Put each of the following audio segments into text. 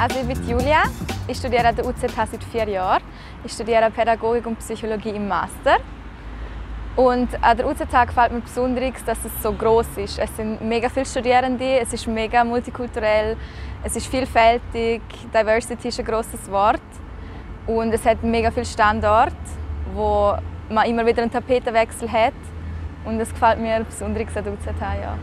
Also ich bin Julia, ich studiere an der UZH seit 4 Jahren. Ich studiere Pädagogik und Psychologie im Master. Und an der UZH gefällt mir besonders, dass es so gross ist. Es sind mega viele Studierende, es ist mega multikulturell, es ist vielfältig, Diversity ist ein grosses Wort. Und es hat mega viele Standorte, wo man immer wieder einen Tapetenwechsel hat. Und das gefällt mir besonders an der UZH, ja.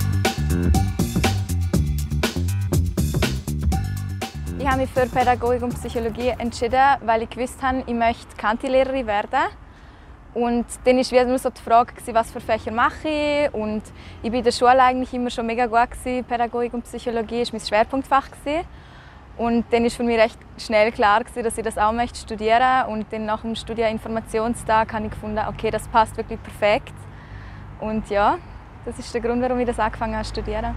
Ich habe mich für Pädagogik und Psychologie entschieden, weil ich gewusst habe, ich möchte Kanti-Lehrerin werden. Und dann war wieder nur so die Frage, was für Fächer mache ich. Und ich war in der Schule eigentlich immer schon mega gut. Pädagogik und Psychologie war mein Schwerpunktfach. Und dann war für mich recht schnell klar, dass ich das auch studieren möchte. Und dann nach dem Studieninformationstag habe ich gefunden, okay, das passt wirklich perfekt. Und ja, das ist der Grund, warum ich das angefangen habe zu studieren.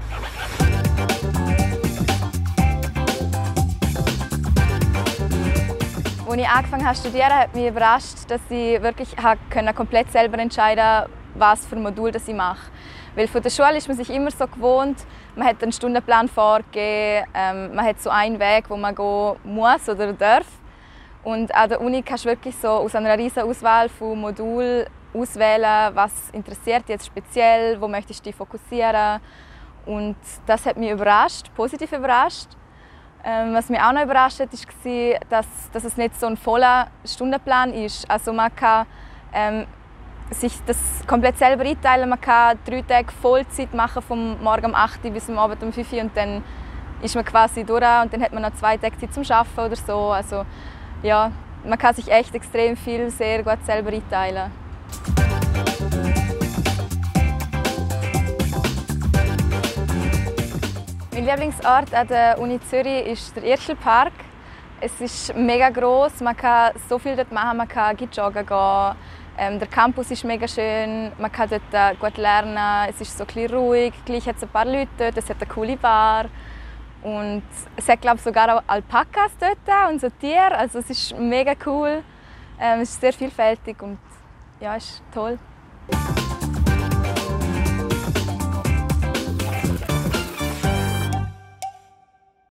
Als ich angefangen habe zu studieren, hat mich überrascht, dass ich wirklich komplett selber entscheiden konnte, was für ein Modul ich mache. Weil von der Schule ist man sich immer so gewohnt, man hat einen Stundenplan vorgegeben, man hat so einen Weg, wo man gehen muss oder darf. Und an der Uni kannst du wirklich so aus einer riesigen Auswahl von Modulen auswählen, was interessiert dich jetzt speziell, wo möchtest du dich fokussieren. Und das hat mich überrascht, positiv überrascht. Was mich auch noch überrascht hat, war, dass es nicht so ein voller Stundenplan ist. Also man kann sich das komplett selber einteilen. Man kann 3 Tage Vollzeit machen, vom Morgen um 8 Uhr bis am Abend um 5 Uhr. Und dann ist man quasi durch und dann hat man noch 2 Tage Zeit zum Arbeiten oder so. Also, ja, man kann sich echt extrem viel sehr gut selber einteilen. Mein Lieblingsort an der Uni Zürich ist der Irschelpark. Es ist mega gross, man kann so viel dort machen, man kann joggen gehen. Der Campus ist mega schön, man kann dort gut lernen, es ist so ein bisschen ruhig, gleich hat es ein paar Leute dort, es hat eine coole Bar. Und es hat, glaube ich, sogar auch Alpakas dort und so Tiere, also es ist mega cool. Es ist sehr vielfältig und ja, es ist toll.